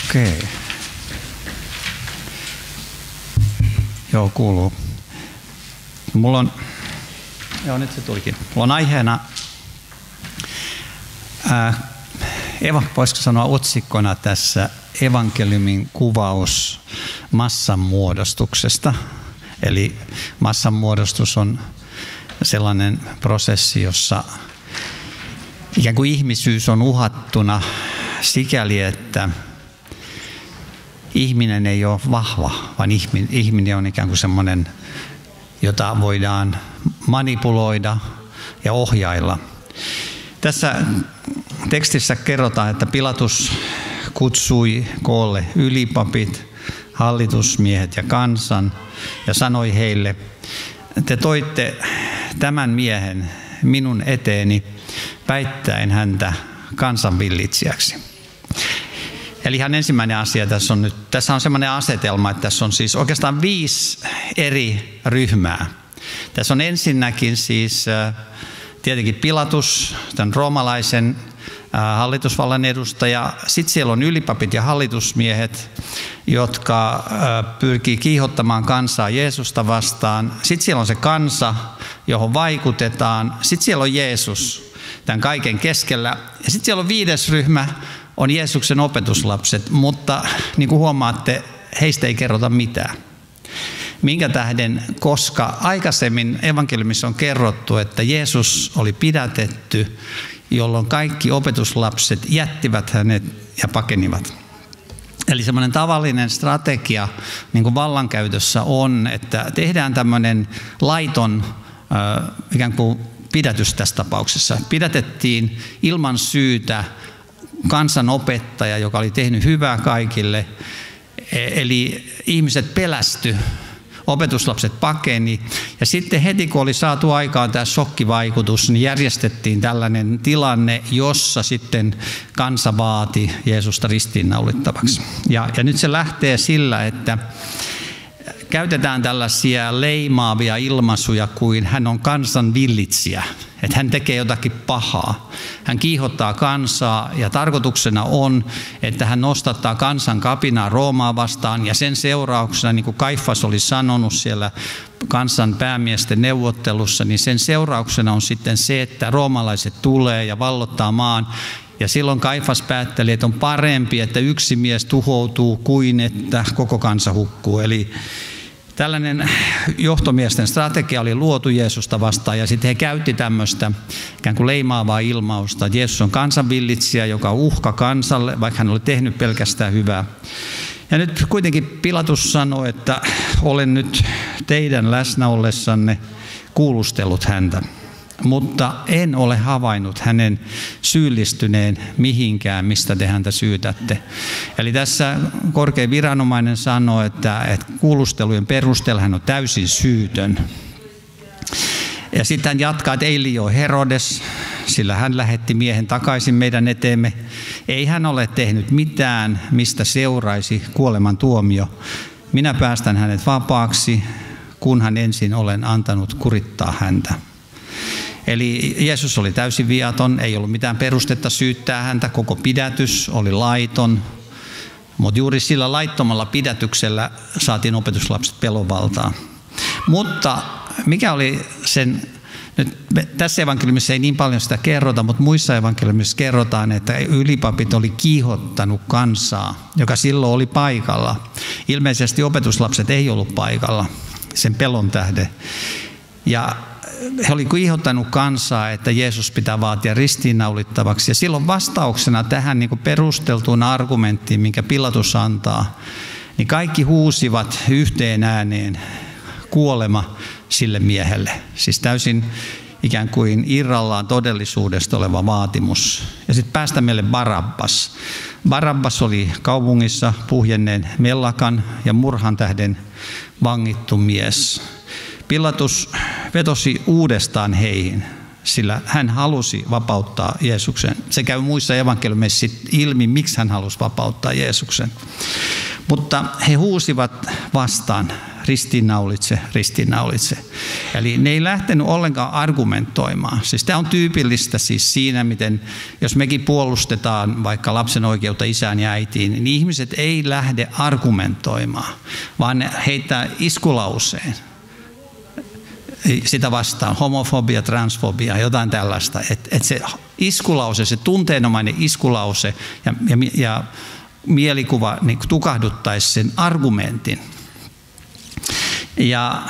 Okei. Joo, kuuluu. Mulla on, nyt se tulikin. Mulla on aiheena, voisiko sanoa otsikkona tässä evankeliumin kuvaus massanmuodostuksesta. Eli massanmuodostus on sellainen prosessi, jossa ikään kuin ihmisyys on uhattuna sikäli, että ihminen ei ole vahva, vaan ihminen on ikään kuin semmoinen, jota voidaan manipuloida ja ohjailla. Tässä tekstissä kerrotaan, että Pilatus kutsui koolle ylipapit, hallitusmiehet ja kansan ja sanoi heille, te toitte tämän miehen minun eteeni väittäen häntä kansanvillitsijäksi. Eli ihan ensimmäinen asia tässä on semmoinen asetelma, että tässä on siis oikeastaan 5 eri ryhmää. Tässä on ensinnäkin siis tietenkin Pilatus, tämän roomalaisen hallitusvallan edustaja. Sitten siellä on ylipapit ja hallitusmiehet, jotka pyrkii kiihottamaan kansaa Jeesusta vastaan. Sitten siellä on se kansa, johon vaikutetaan. Sitten siellä on Jeesus tämän kaiken keskellä. Ja sitten siellä on 5. ryhmä, on Jeesuksen opetuslapset, mutta niin kuin huomaatte, heistä ei kerrota mitään. Minkä tähden? Koska aikaisemmin evankeliumissa on kerrottu, että Jeesus oli pidätetty, jolloin kaikki opetuslapset jättivät hänet ja pakenivat. Eli semmoinen tavallinen strategia niin kuin vallankäytössä on, että tehdään tämmöinen laiton ikään kuin pidätys tässä tapauksessa. Pidätettiin ilman syytä kansanopettaja, joka oli tehnyt hyvää kaikille. Eli ihmiset pelästy, opetuslapset pakeni. Ja sitten heti kun oli saatu aikaan tämä shokkivaikutus, niin järjestettiin tällainen tilanne, jossa sitten kansa vaati Jeesusta ristiinnaulittavaksi. Ja nyt se lähtee sillä, että käytetään tällaisia leimaavia ilmaisuja kuin hän on kansan villitsijä, että hän tekee jotakin pahaa. Hän kiihottaa kansaa ja tarkoituksena on, että hän nostattaa kansan kapinaa Roomaa vastaan ja sen seurauksena, niin kuin Kaifas oli sanonut siellä kansan päämiesten neuvottelussa, niin sen seurauksena on sitten se, että roomalaiset tulee ja vallottaa maan. Ja silloin Kaifas päätteli, että on parempi, että yksi mies tuhoutuu kuin että koko kansa hukkuu. Eli tällainen johtomiesten strategia oli luotu Jeesusta vastaan ja sitten he käytti tämmöistä ikään kuin leimaavaa ilmausta. Jeesus on kansanvillitsijä, joka on uhka kansalle, vaikka hän oli tehnyt pelkästään hyvää. Ja nyt kuitenkin Pilatus sanoi, että olen nyt teidän läsnä ollessanne kuulustellut häntä. Mutta en ole havainnut hänen syyllistyneen mihinkään, mistä te häntä syytätte. Eli tässä korkein viranomainen sanoo, että kuulustelujen perusteella hän on täysin syytön. Ja sitten hän jatkaa, että ei liio Herodes, sillä hän lähetti miehen takaisin meidän eteemme. Ei hän ole tehnyt mitään, mistä seuraisi kuolemantuomio. Minä päästän hänet vapaaksi, kunhan ensin olen antanut kurittaa häntä. Eli Jeesus oli täysin viaton, ei ollut mitään perustetta syyttää häntä, koko pidätys oli laiton. Mutta juuri sillä laittomalla pidätyksellä saatiin opetuslapset pelonvaltaan. Mutta mikä oli sen, nyt tässä evankeliumissa ei niin paljon sitä kerrota, mutta muissa evankeliumissa kerrotaan, että ylipapit oli kiihottanut kansaa, joka silloin oli paikalla. Ilmeisesti opetuslapset ei ollut paikalla sen pelon tähden. Ja he olivat kiihottanut kansaa, että Jeesus pitää vaatia ristiinnaulittavaksi. Ja silloin vastauksena tähän niin kuin perusteltuun argumenttiin, minkä Pilatus antaa, niin kaikki huusivat yhteen ääneen kuolema sille miehelle. Siis täysin ikään kuin irrallaan todellisuudesta oleva vaatimus. Ja sitten päästä meille Barabbas. Barabbas oli kaupungissa puhjenneen mellakan ja murhan tähden vangittu mies. Pilatus vetosi uudestaan heihin, sillä hän halusi vapauttaa Jeesuksen. Se käy muissa evankeliumeissa ilmi, miksi hän halusi vapauttaa Jeesuksen. Mutta he huusivat vastaan ristiinnaulitse, ristiinnaulitse. Eli ne ei lähtenyt ollenkaan argumentoimaan. Siis tämä on tyypillistä siis siinä, miten jos mekin puolustetaan vaikka lapsen oikeutta isään ja äitiin, niin ihmiset ei lähde argumentoimaan, vaan ne heittää iskulauseen sitä vastaan, homofobia, transfobia, jotain tällaista. Et se iskulause, se tunteenomainen iskulause ja mielikuva niin tukahduttaisi sen argumentin. Ja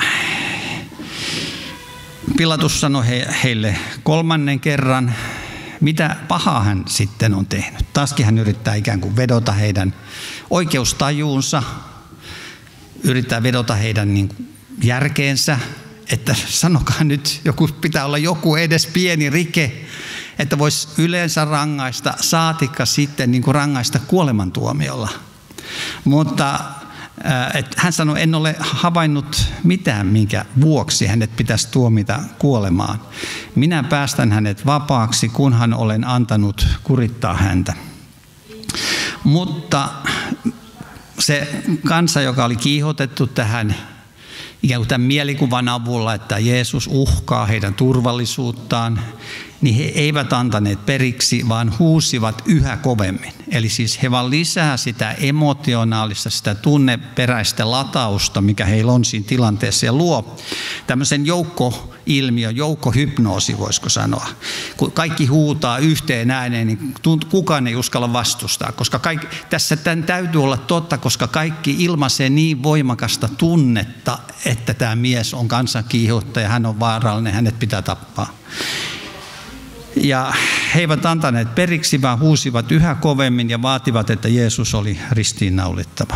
Pilatus sanoi heille 3. kerran, mitä pahaa hän sitten on tehnyt. Taaskin hän yrittää ikään kuin vedota heidän oikeustajuunsa, yrittää vedota heidän niin kuin järkeensä, että sanokaa nyt, pitää olla joku edes pieni rike, että voisi yleensä rangaista, saatikka sitten niin kuin rangaista kuolemantuomiolla. Mutta hän sanoi, en ole havainnut mitään, minkä vuoksi hänet pitäisi tuomita kuolemaan. Minä päästän hänet vapaaksi, kunhan olen antanut kurittaa häntä. Mutta se kansa, joka oli kiihotettu tähän ikään kuin tämän mielikuvan avulla, että Jeesus uhkaa heidän turvallisuuttaan, niin he eivät antaneet periksi, vaan huusivat yhä kovemmin. Eli siis he vaan lisää sitä emotionaalista, sitä tunneperäistä latausta, mikä heillä on siinä tilanteessa, ja luo tämmöisen joukkoilmiön, joukkohypnoosi voisiko sanoa. Kun kaikki huutaa yhteen ääneen, niin kukaan ei uskalla vastustaa, koska tässä tämän täytyy olla totta, koska kaikki ilmaisee niin voimakasta tunnetta, että tämä mies on kansankiihottaja, hän on vaarallinen, hänet pitää tappaa. Ja he eivät antaneet periksi, vaan huusivat yhä kovemmin ja vaativat, että Jeesus oli ristiinnaulittava.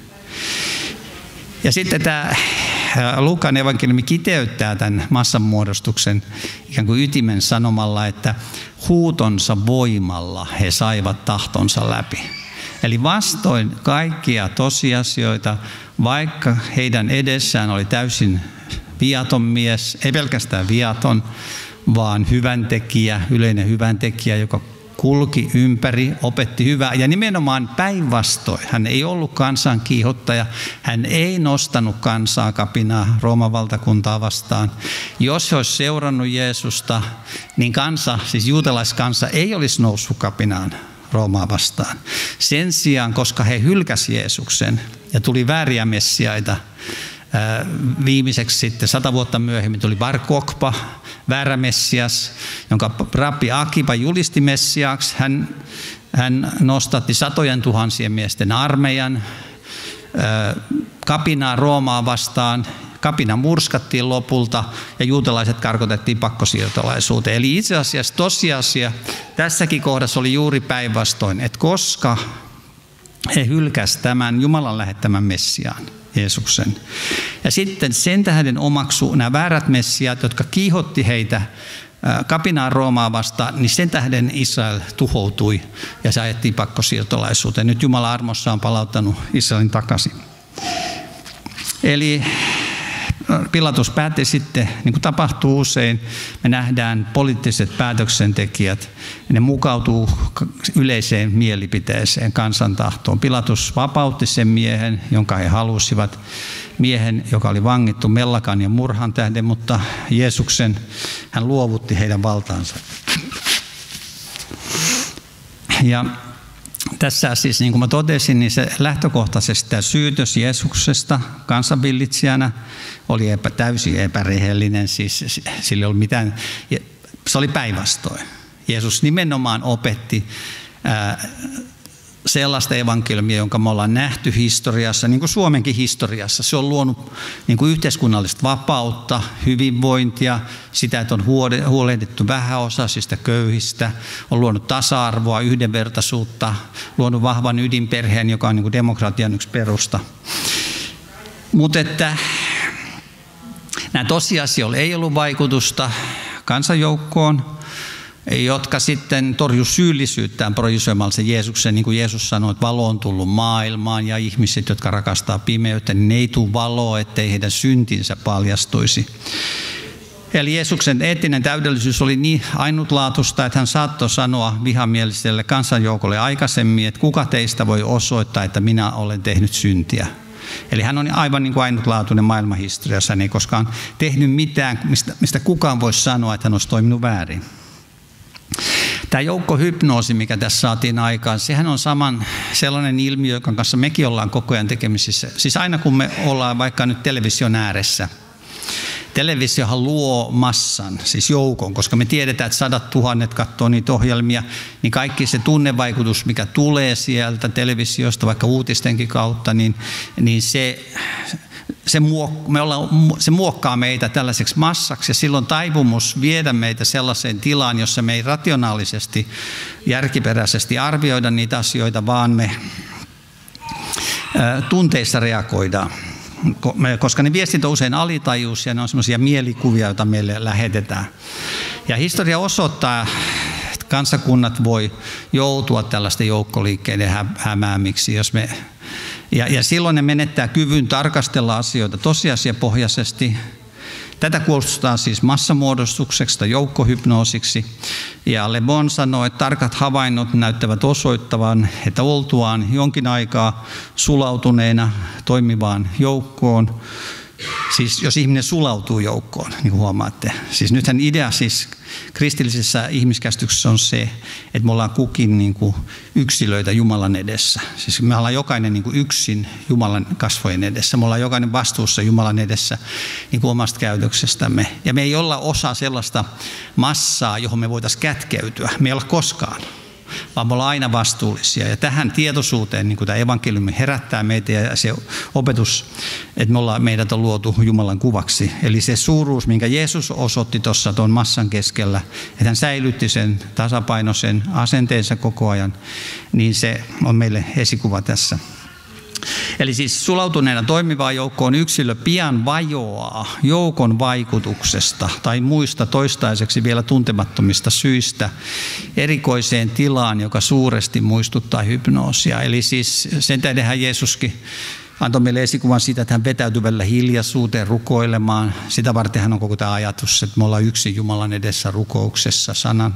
Ja sitten tämä Luukan evankeliumi kiteyttää tämän massanmuodostuksen ikään kuin ytimen sanomalla, että huutonsa voimalla he saivat tahtonsa läpi. Eli vastoin kaikkia tosiasioita, vaikka heidän edessään oli täysin viaton mies, ei pelkästään viaton, vaan hyväntekijä, yleinen hyväntekijä, joka kulki ympäri, opetti hyvää. Ja nimenomaan päinvastoin. Hän ei ollut kansan kiihottaja. Hän ei nostanut kansaa kapinaa Rooman valtakuntaa vastaan. Jos he olisi seurannut Jeesusta, niin kansa, siis juutalaiskansa, ei olisi noussut kapinaan Roomaa vastaan. Sen sijaan, koska he hylkäsivät Jeesuksen ja tuli vääriä messiaita, viimeiseksi sitten 100 vuotta myöhemmin tuli Bar Kokhba, väärä messias, jonka rabbi Akiba julisti messiaaksi. Hän nostatti 100 000 miesten armeijan kapinaa Roomaa vastaan. Kapina murskattiin lopulta ja juutalaiset karkotettiin pakkosiirtolaisuuteen. Eli itse asiassa tosiasia tässäkin kohdassa oli juuri päinvastoin, että koska he hylkäsivät tämän Jumalan lähettämän Messiaan, Jeesuksen. Ja sitten sen tähden omaksu nämä väärät messiaat, jotka kiihotti heitä kapinaan Roomaa vastaan, niin sen tähden Israel tuhoutui ja se ajettiin pakkosiirtolaisuuteen. Nyt Jumala armossa on palauttanut Israelin takaisin. Eli Pilatus päätti sitten, niin kuin tapahtuu usein, me nähdään poliittiset päätöksentekijät, ne mukautuu yleiseen mielipiteeseen, kansantahtoon. Pilatus vapautti sen miehen, jonka he halusivat, miehen, joka oli vangittu mellakan ja murhan tähden, mutta Jeesuksen hän luovutti heidän valtaansa. Ja tässä siis, niin kuin mä totesin, niin se lähtökohtaisesti tämä syytös Jeesuksesta kansanvillitsijänä oli täysin epärehellinen, siis sillä ei ollut mitään, se oli päinvastoin. Jeesus nimenomaan opetti sellaista evankeliumia, jonka me ollaan nähty historiassa, niin kuin Suomenkin historiassa. Se on luonut niin kuin yhteiskunnallista vapautta, hyvinvointia, sitä, että on huolehdittu vähäosaisista, köyhistä, on luonut tasa-arvoa, yhdenvertaisuutta, luonut vahvan ydinperheen, joka on niin kuin demokratian yksi perusta. Mutta että nämä tosiasioilla ei ollut vaikutusta kansanjoukkoon, jotka sitten torjui syyllisyyttään projisoimalla se Jeesuksen, niin kuin Jeesus sanoi, että valo on tullut maailmaan ja ihmiset, jotka rakastaa pimeyttä, niin ne ei tule valoa, ettei heidän syntinsä paljastuisi. Eli Jeesuksen eettinen täydellisyys oli niin ainutlaatuista, että hän saattoi sanoa vihamieliselle kansanjoukolle aikaisemmin, että kuka teistä voi osoittaa, että minä olen tehnyt syntiä. Eli hän on aivan niin kuin ainutlaatuinen maailmanhistoriassa. Hän ei koskaan tehnyt mitään, mistä kukaan voisi sanoa, että hän olisi toiminut väärin. Tämä joukkohypnoosi, mikä tässä saatiin aikaan, sehän on sellainen ilmiö, jonka kanssa mekin ollaan koko ajan tekemisissä. Siis aina kun me ollaan vaikka nyt television ääressä, televisiohan luo massan, siis joukon, koska me tiedetään, että 100 000 katsoo niitä ohjelmia, niin kaikki se tunnevaikutus, mikä tulee sieltä televisiosta, vaikka uutistenkin kautta, niin se muokkaa meitä tällaiseksi massaksi, ja silloin taipumus viedä meitä sellaiseen tilaan, jossa me ei rationaalisesti, järkiperäisesti arvioida niitä asioita, vaan me tunteissa reagoidaan. Koska ne viestit on usein alitajuisia, ne on semmoisia mielikuvia, joita meille lähetetään. Ja historia osoittaa, että kansakunnat voi joutua tällaisten joukkoliikkeiden hämäämiksi, ja silloin ne menettää kyvyn tarkastella asioita tosiasiapohjaisesti. Tätä kutsutaan siis massamuodostukseksi tai joukkohypnoosiksi. Ja Le Bon sanoi, että tarkat havainnot näyttävät osoittavan, että oltuaan jonkin aikaa sulautuneena toimivaan joukkoon, siis jos ihminen sulautuu joukkoon, niin kuin huomaatte. Siis nythän idea siis kristillisessä ihmiskäsityksessä on se, että me ollaan kukin niin kuin yksilöitä Jumalan edessä. Siis me ollaan jokainen niin kuin yksin Jumalan kasvojen edessä. Me ollaan jokainen vastuussa Jumalan edessä niin kuin omasta käytöksestämme. Ja me ei olla osa sellaista massaa, johon me voitaisiin kätkeytyä. Me ei olla koskaan, vaan me ollaan aina vastuullisia. Ja tähän tietoisuuteen niin kuin tämä evankeliumi herättää meitä, ja se opetus, että meidät on luotu Jumalan kuvaksi. Eli se suuruus, minkä Jeesus osoitti tuossa tuon massan keskellä, että hän säilytti sen tasapainoisen asenteensa koko ajan, niin se on meille esikuva tässä. Eli siis sulautuneena toimivaan joukkoon yksilö pian vajoaa joukon vaikutuksesta tai muista toistaiseksi vielä tuntemattomista syistä erikoiseen tilaan, joka suuresti muistuttaa hypnoosia. Eli siis sen tähdenhän Jeesuskin antoi meille esikuvan siitä, että hän vetäytyi välillä hiljaisuuteen rukoilemaan. Sitä vartenhan on koko tämä ajatus, että me ollaan yksin Jumalan edessä rukouksessa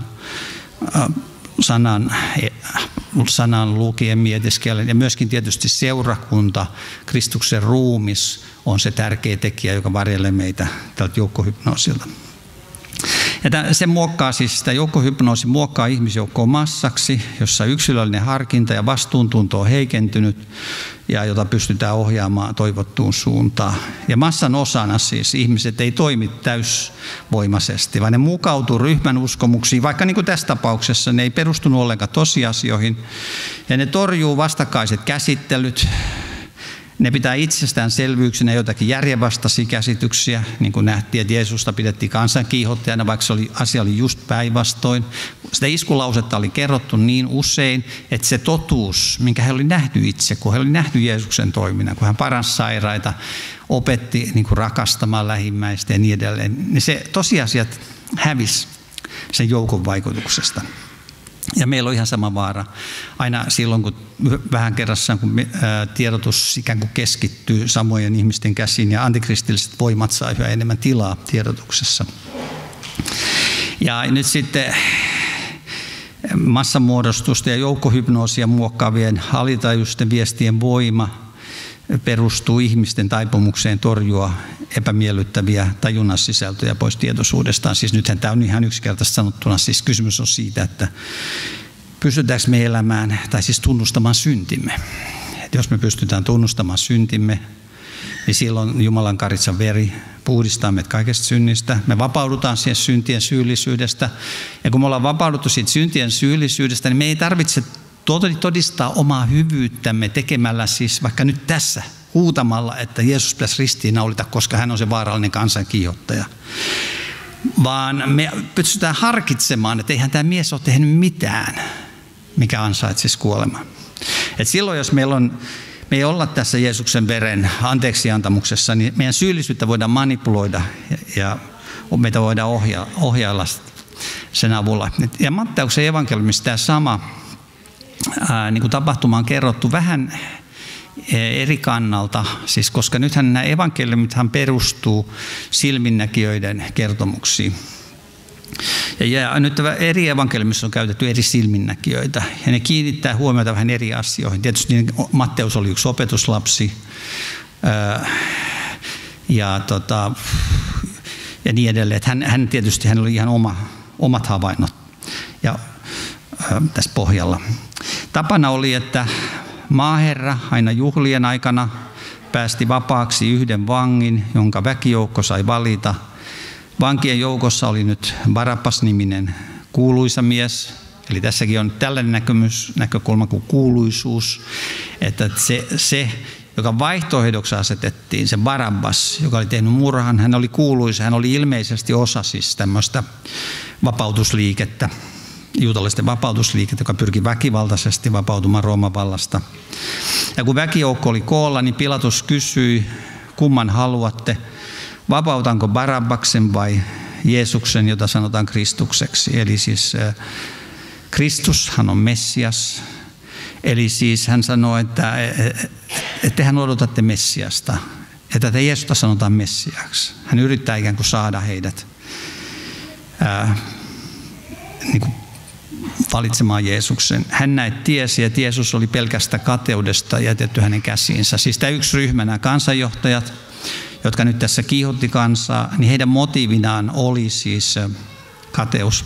sanan lukien mietiskellen, ja myöskin tietysti seurakunta, Kristuksen ruumis on se tärkeä tekijä, joka varjelee meitä tältä joukkohypnoosilta. Ja se muokkaa siis, sitä joukkohypnoosi muokkaa ihmisjoukkoa massaksi, jossa yksilöllinen harkinta ja vastuuntunto on heikentynyt ja jota pystytään ohjaamaan toivottuun suuntaan. Ja massan osana siis ihmiset ei toimi täysvoimaisesti, vaan ne mukautuu ryhmän uskomuksiin, vaikka niin kuin tässä tapauksessa ne ei perustunut ollenkaan tosiasioihin, ja ne torjuu vastakkaiset käsittelyt. Ne pitää itsestäänselvyyksinä jotakin järjenvastaisia käsityksiä, niin kuin nähtiin, että Jeesusta pidettiin kansankiihottajana, vaikka asia oli just päinvastoin. Sitä iskulausetta oli kerrottu niin usein, että se totuus, minkä he oli nähnyt itse, kun he oli nähnyt Jeesuksen toiminnan, kun hän paransi sairaita, opetti niin kuin rakastamaan lähimmäistä ja niin edelleen, niin se tosiasiat hävisi sen joukon vaikutuksesta. Ja meillä on ihan sama vaara aina silloin, kun vähän kerrassaan, kun tiedotus ikään kuin keskittyy samojen ihmisten käsiin ja antikristilliset voimat saa yhä enemmän tilaa tiedotuksessa. Ja nyt sitten massamuodostusta ja joukkohypnoosia muokkaavien alitajuisten viestien voima perustuu ihmisten taipumukseen torjua epämiellyttäviä tajunnan sisältöjä pois tietoisuudestaan. Siis nythän tämä on ihan yksinkertaisesti sanottuna. Siis kysymys on siitä, että pystytäänkö me elämään tai siis tunnustamaan syntimme. Et jos me pystytään tunnustamaan syntimme, niin silloin Jumalan karitsan veri puhdistaa meidät kaikesta synnistä. Me vapaudutaan siihen syntien syyllisyydestä. Ja kun me ollaan vapauduttu siitä syntien syyllisyydestä, niin me ei tarvitse todistaa omaa hyvyyttämme tekemällä siis vaikka nyt tässä huutamalla, että Jeesus pitäisi ristiinnaulita, koska hän on se vaarallinen kansankiihottaja. Vaan me pystytään harkitsemaan, että eihän tämä mies ole tehnyt mitään, mikä ansaitsisi kuoleman. Et silloin, jos me ei olla tässä Jeesuksen veren anteeksiantamuksessa, niin meidän syyllisyyttä voidaan manipuloida ja meitä voidaan ohjailla sen avulla. Ja Matteuksen evankeliumissa tämä sama niin kuin tapahtuma on kerrottu vähän eri kannalta, siis koska nythän nämä evankeliumithan perustuu silminnäkijöiden kertomuksiin. Ja nyt eri evankeliumissa on käytetty eri silminnäkijöitä, ja ne kiinnittää huomiota vähän eri asioihin. Tietysti Matteus oli yksi opetuslapsi, ja niin edelleen. Hän tietysti oli ihan omat havainnot ja tässä pohjalla. Tapana oli, että maaherra aina juhlien aikana päästi vapaaksi yhden vangin, jonka väkijoukko sai valita. Vankien joukossa oli nyt Barabbas-niminen kuuluisa mies. Eli tässäkin on tällainen näkökulma kuin kuuluisuus, että se joka vaihtoehdoksi asetettiin, se Barabbas, joka oli tehnyt murhan, hän oli kuuluisa, hän oli ilmeisesti osa siis tämmöistä vapautusliikettä, juutalaisten vapautusliikettä, joka pyrki väkivaltaisesti vapautumaan Rooman vallasta. Ja kun väkijoukko oli koolla, niin Pilatus kysyi, kumman haluatte, vapautanko Barabbaksen vai Jeesuksen, jota sanotaan Kristukseksi. Eli siis Kristushan on Messias. Eli siis hän sanoi, että tehän odotatte Messiasta, että te Jeesusta sanotaan Messiaksi. Hän yrittää ikään kuin saada heidät niin kuin valitsemaan Jeesuksen. Hän näet tiesi, että Jeesus oli pelkästä kateudesta jätetty hänen käsiinsä. Siis tämä yksi ryhmä, nämä kansanjohtajat, jotka nyt tässä kiihotti kansaa, niin heidän motiivinaan oli siis kateus.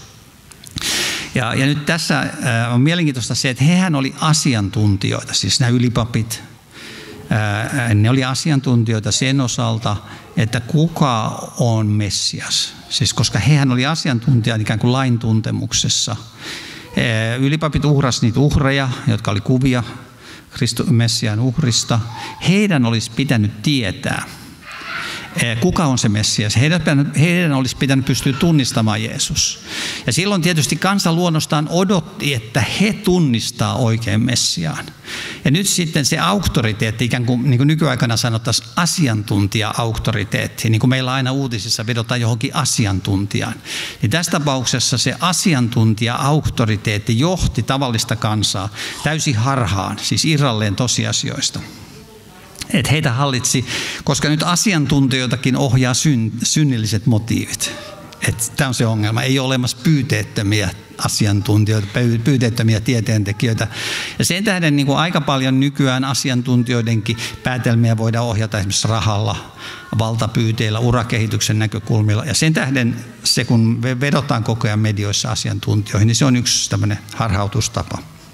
Ja nyt tässä on mielenkiintoista se, että hehän oli asiantuntijoita, siis nämä ylipapit, ne oli asiantuntijoita sen osalta, että kuka on Messias. Siis koska hehän oli asiantuntijoita ikään kuin lain tuntemuksessa. Ylipapit uhrasivat niitä uhreja, jotka oli kuvia Messiaan uhrista. Heidän olisi pitänyt tietää, kuka on se Messias. Heidän olisi pitänyt pystyä tunnistamaan Jeesus. Ja silloin tietysti kansa luonnostaan odotti, että he tunnistaa oikein Messiaan. Ja nyt sitten se auktoriteetti, ikään kuin, niin kuin nykyaikana sanottaisiin asiantuntija-auktoriteetti, niin kuin meillä aina uutisissa vedotaan johonkin asiantuntijaan. Niin tässä tapauksessa se asiantuntija-auktoriteetti johti tavallista kansaa täysin harhaan, siis irralleen tosiasioista. Että heitä hallitsi, koska nyt asiantuntijoitakin ohjaa synnilliset motiivit. Tämä on se ongelma. Ei ole olemassa pyyteettömiä asiantuntijoita, pyyteettömiä tieteentekijöitä. Ja sen tähden niin kuin aika paljon nykyään asiantuntijoidenkin päätelmiä voidaan ohjata esimerkiksi rahalla, valtapyyteillä, urakehityksen näkökulmilla. Ja sen tähden se, kun vedotaan koko ajan medioissa asiantuntijoihin, niin se on yksi tämmöinen harhautustapa.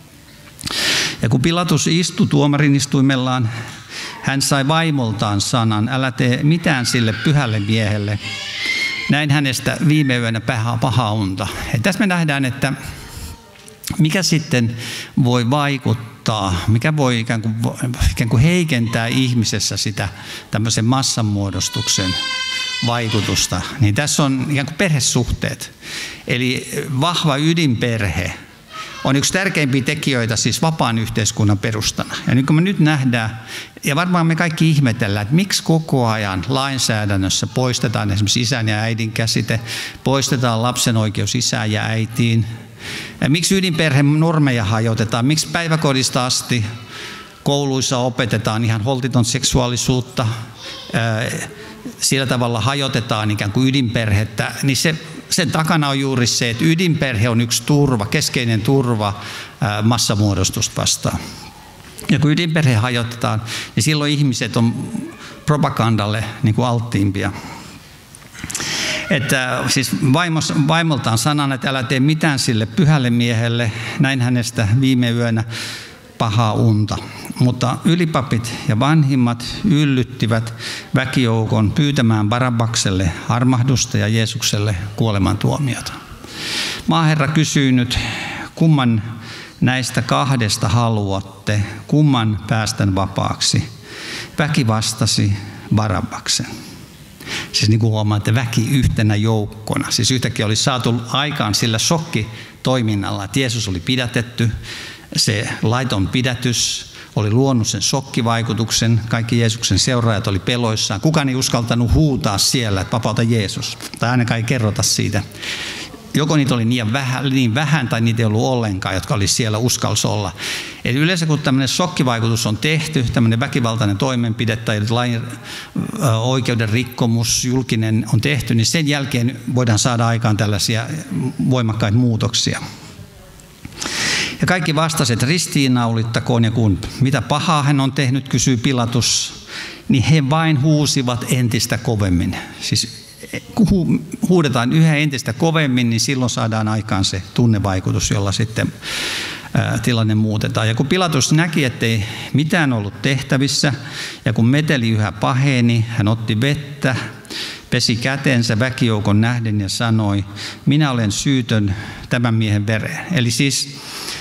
Ja kun Pilatus istui tuomarin istuimellaan, hän sai vaimoltaan sanan, älä tee mitään sille pyhälle miehelle. Näin hänestä viime yönä pahaa unta. Ja tässä me nähdään, että mikä sitten voi vaikuttaa, mikä voi ikään kuin heikentää ihmisessä sitä tämmöisen massanmuodostuksen vaikutusta. Niin tässä on ikään kuin perhesuhteet. Eli vahva ydinperhe on yksi tärkeimpiä tekijöitä siis vapaan yhteiskunnan perustana. Ja niin kuin me nyt nähdään, ja varmaan me kaikki ihmetellään, että miksi koko ajan lainsäädännössä poistetaan esimerkiksi isän ja äidin käsite, poistetaan lapsen oikeus isään ja äitiin, ja miksi ydinperheen normeja hajotetaan, miksi päiväkodista asti kouluissa opetetaan ihan holtiton seksuaalisuutta, sillä tavalla hajotetaan ikään kuin ydinperhettä, niin sen takana on juuri se, että ydinperhe on yksi turva, keskeinen turva massamuodostusta vastaan. Ja kun ydinperhe hajotetaan, niin silloin ihmiset on propagandalle niin kuin alttiimpia. Että siis vaimoltaan sanan, että älä tee mitään sille pyhälle miehelle, näin hänestä viime yönä pahaa unta. Mutta ylipapit ja vanhimmat yllyttivät väkijoukon pyytämään Barabbakselle armahdusta ja Jeesukselle kuolemantuomiota. Maaherra kysyi nyt, kumman näistä kahdesta haluatte, kumman päästän vapaaksi? Väki vastasi Barabbaksen. Siis niin kuin huomaa, että väki yhtenä joukkona. Siis yhtäkkiä oli saatu aikaan sillä shokkitoiminnalla, että Jeesus oli pidätetty. Se laiton pidätys oli luonut sen shokkivaikutuksen. Kaikki Jeesuksen seuraajat oli peloissaan. Kukaan ei uskaltanut huutaa siellä, että vapauta Jeesus. Tai ainakaan ei kerrota siitä. joko niitä oli niin vähän tai niitä ei ollut ollenkaan, jotka oli siellä uskalsi olla. Eli yleensä kun tämmöinen shokkivaikutus on tehty, tämmöinen väkivaltainen toimenpide tai lain oikeuden rikkomus, julkinen on tehty, niin sen jälkeen voidaan saada aikaan tällaisia voimakkaita muutoksia. Ja kaikki vastasivat, että ristiinnaulittakoon, ja kun mitä pahaa hän on tehnyt, kysyy Pilatus, niin he vain huusivat entistä kovemmin. Siis kun huudetaan yhä entistä kovemmin, niin silloin saadaan aikaan se tunnevaikutus, jolla sitten tilanne muutetaan. Ja kun Pilatus näki, ettei mitään ollut tehtävissä, ja kun meteli yhä paheni, hän otti vettä, pesi kätensä väkijoukon nähden ja sanoi, minä olen syytön tämän miehen vereen. Eli siis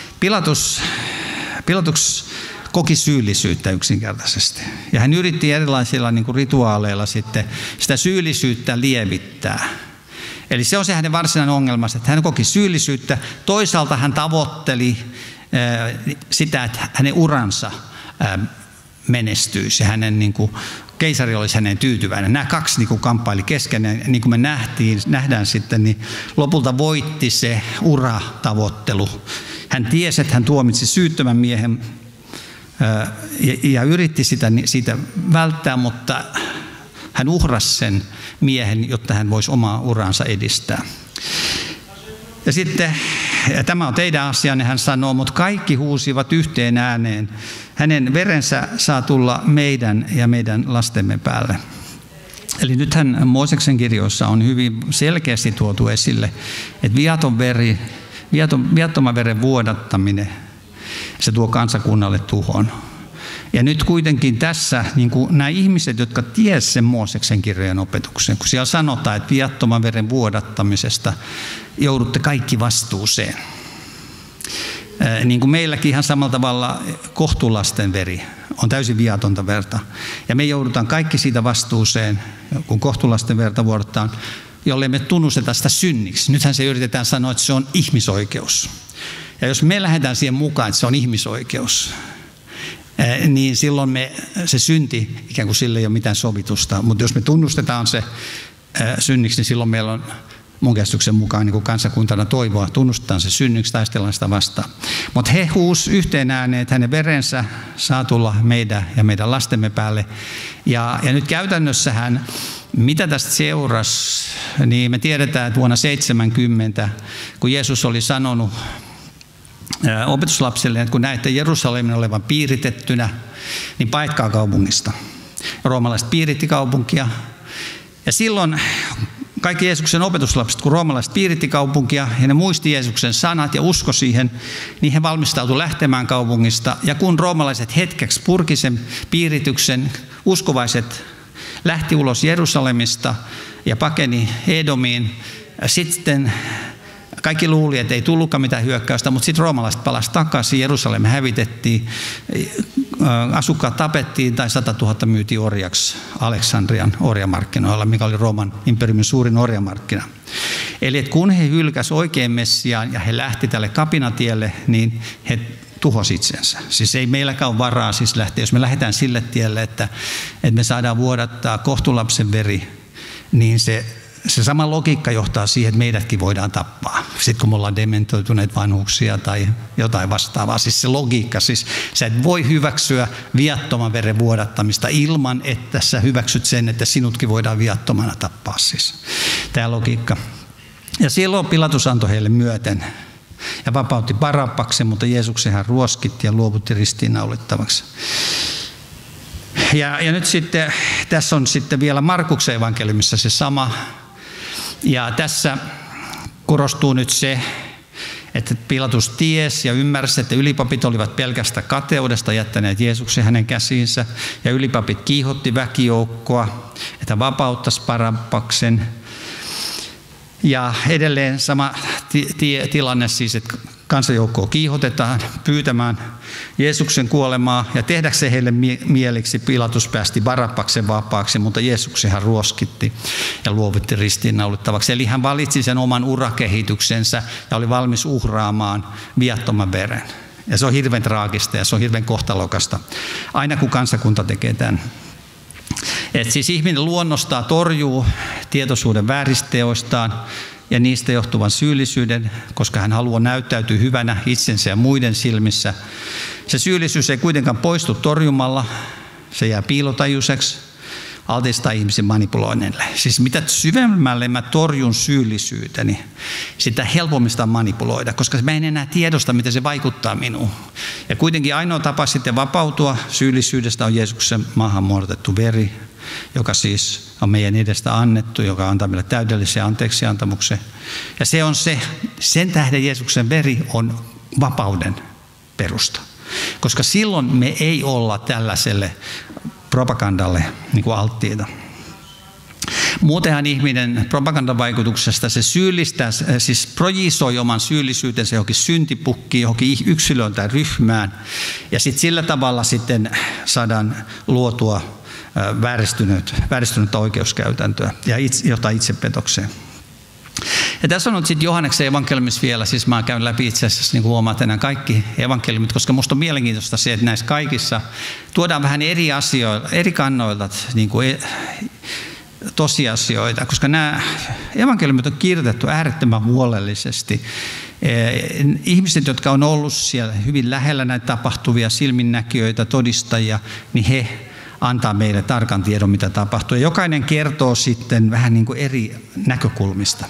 Pilatus koki syyllisyyttä yksinkertaisesti. Ja hän yritti erilaisilla rituaaleilla sitten sitä syyllisyyttä lievittää. Eli se on se hänen varsinainen ongelmansa, että hän koki syyllisyyttä. Toisaalta hän tavoitteli sitä, että hänen uransa menestyisi ja hänen keisari olisi hänen tyytyväinen. Nämä kaksi kamppaili keskenään, niin kuin me nähdään sitten, niin lopulta voitti se uratavoittelu. Hän tiesi, että hän tuomitsi syyttömän miehen ja yritti siitä välttää, mutta hän uhrasi sen miehen, jotta hän voisi omaa uraansa edistää. Ja sitten, ja tämä on teidän asianne, hän sanoo, mutta kaikki huusivat yhteen ääneen. Hänen verensä saa tulla meidän ja meidän lastemme päälle. Eli nythän Mooseksen kirjoissa on hyvin selkeästi tuotu esille, että viattoman veren vuodattaminen, se tuo kansakunnalle tuhon. Ja nyt kuitenkin tässä niin kuin nämä ihmiset, jotka tiesivät sen Mooseksen kirjojen opetuksen, kun siellä sanotaan, että viattoman veren vuodattamisesta joudutte kaikki vastuuseen. Niin kuin meilläkin ihan samalla tavalla kohtulasten veri on täysin viatonta verta. Ja me joudutaan kaikki siitä vastuuseen, kun kohtulasten verta vuodataan, jollei me tunnusteta sitä synniksi. Nythän se yritetään sanoa, että se on ihmisoikeus. Ja jos me lähdetään siihen mukaan, että se on ihmisoikeus, niin silloin se synti, ikään kuin sille ei ole mitään sovitusta. Mutta jos me tunnustetaan se synniksi, niin silloin meillä on mun käsityksen mukaan niin kuin kansakuntana toivoa, tunnustetaan se synniksi, taistellaan sitä vastaan. Mutta he huusi yhteen ääneen, että hänen verensä saa tulla meidän ja meidän lastemme päälle. Ja nyt käytännössähän, mitä tästä seurasi, niin me tiedetään, että vuonna 70, kun Jeesus oli sanonut opetuslapsille, että kun näette Jerusalemin olevan piiritettynä, niin paikkaa kaupungista. Roomalaiset piiritti kaupunkia. Ja silloin kaikki Jeesuksen opetuslapset, kun roomalaiset piiritti kaupunkia ja ne muisti Jeesuksen sanat ja usko siihen, niin he valmistautuivat lähtemään kaupungista. Ja kun roomalaiset hetkeksi purki sen piirityksen, uskovaiset lähti ulos Jerusalemista ja pakeni Edomiin. Sitten kaikki luuli, että ei tullutkaan mitään hyökkäystä, mutta sitten roomalaiset palasivat takaisin, Jerusalem hävitettiin, asukkaat tapettiin tai 100 000 myytiin orjaksi Aleksandrian orjamarkkinoilla, mikä oli Rooman imperiumin suurin orjamarkkina. Eli että kun he hylkäsivät oikein Messiaan ja he lähti tälle kapinatielle, niin he tuhosivat itsensä. Siis ei meilläkään ole varaa siis lähteä, jos me lähdetään sille tielle, että me saadaan vuodattaa kohtulapsen veri, niin se sama logiikka johtaa siihen, että meidätkin voidaan tappaa. Sitten kun me ollaan dementoituneet vanhuksia tai jotain vastaavaa. Siis se logiikka, siis sä et voi hyväksyä viattoman veren vuodattamista ilman, että sä hyväksyt sen, että sinutkin voidaan viattomana tappaa. Siis tämä logiikka. Ja silloin Pilatus antoi heille myöten ja vapautti Barabbaksen, mutta Jeesuksen hän ruoskitti ja luovutti ristiinnaulittavaksi. Ja nyt sitten, tässä on sitten vielä Markuksen evankeliumissa se sama. Ja tässä korostuu nyt se, että Pilatus tiesi ja ymmärsi, että ylipapit olivat pelkästä kateudesta jättäneet Jeesuksen hänen käsiinsä. Ja ylipapit kiihotti väkijoukkoa, että vapauttaisi Barabbaksen. Ja edelleen sama tilanne siis, että kansanjoukkoa kiihotetaan pyytämään Jeesuksen kuolemaa ja tehdäkseen heille mieliksi Pilatus päästi Barabbaksen vapaaksi, mutta Jeesuksen hän ruoskitti ja luovutti ristiinnaulittavaksi. Eli hän valitsi sen oman urakehityksensä ja oli valmis uhraamaan viattoman veren. Ja se on hirveän traagista ja se on hirveän kohtalokasta, aina kun kansakunta tekee tämän. Et siis ihminen luonnostaan torjuu tietoisuuden vääristeoistaan ja niistä johtuvan syyllisyyden, koska hän haluaa näyttäytyä hyvänä itsensä ja muiden silmissä. Se syyllisyys ei kuitenkaan poistu torjumalla, se jää piilotajuiseksi, altistaa ihmisen manipuloinnille. Siis mitä syvemmälle mä torjun syyllisyyteni, sitä helpommin sitä manipuloida, koska mä en enää tiedosta, miten se vaikuttaa minuun. Ja kuitenkin ainoa tapa sitten vapautua syyllisyydestä on Jeesuksen maahan muodotettu veri, joka siis on meidän edestä annettu, joka antaa meille täydellisen anteeksiantamuksen. Ja se on sen tähden Jeesuksen veri on vapauden perusta. Koska silloin me ei olla tällaiselle propagandalle niin kuin alttiita. Muutenhan ihminen propagandavaikutuksesta se syyllistää, siis projisoi oman syyllisyytensä johonkin syntipukkiin, johonkin yksilöön tai ryhmään. Ja sitten sillä tavalla sitten saadaan luotua vääristynyttä oikeuskäytäntöä ja johtaa itsepetokseen. Ja tässä on nyt sitten Johanneksen evankeliumissa vielä, siis mä käyn läpi itse asiassa, niin kuin huomaat, enää kaikki evankeliumit, koska musta on mielenkiintoista se, että näissä kaikissa tuodaan vähän eri asioita, eri kannoilta niin kuin tosiasioita, koska nämä evankeliumit on kirjoitettu äärettömän huolellisesti. Ihmiset, jotka on ollut siellä hyvin lähellä näitä tapahtuvia silminnäkijöitä, todistajia, niin he antaa meille tarkan tiedon, mitä tapahtuu. Ja jokainen kertoo sitten vähän niin kuin eri näkökulmista.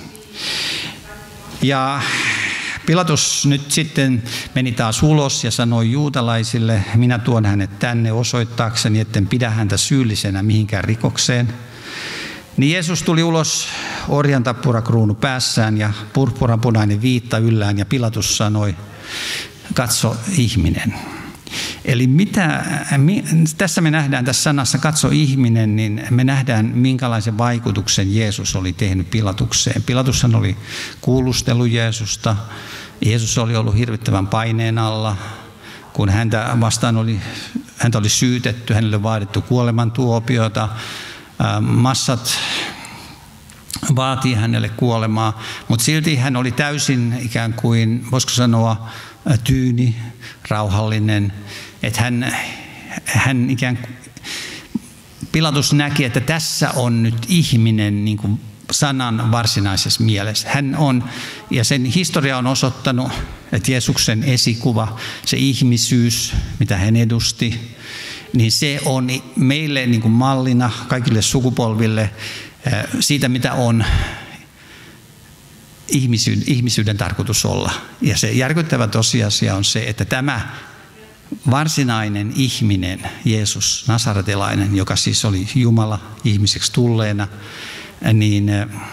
Ja Pilatus nyt sitten meni taas ulos ja sanoi juutalaisille, minä tuon hänet tänne osoittaakseni, etten pidä häntä syyllisenä mihinkään rikokseen. Niin Jeesus tuli ulos orjantappurakruunu päässään ja purppuranpunainen viitta yllään ja Pilatus sanoi, katso ihminen. Eli tässä me nähdään tässä sanassa katso ihminen, niin me nähdään minkälaisen vaikutuksen Jeesus oli tehnyt Pilatukseen. Pilatushan oli kuulustellut Jeesusta. Jeesus oli ollut hirvittävän paineen alla, kun häntä oli syytetty, hänelle vaadittu kuolemantuopiota. Massat vaatii hänelle kuolemaa, mutta silti hän oli täysin ikään kuin, voisiko sanoa, tyyni, rauhallinen, että hän ikään kuin, Pilatus näki, että tässä on nyt ihminen niin kuin sanan varsinaisessa mielessä. Hän on, ja sen historia on osoittanut, että Jeesuksen esikuva, se ihmisyys, mitä hän edusti, niin se on meille niin kuin mallina kaikille sukupolville siitä, mitä on ihmisyyden tarkoitus olla. Ja se järkyttävä tosiasia on se, että tämä varsinainen ihminen, Jeesus, nasaretilainen, joka siis oli Jumala ihmiseksi tulleena, niin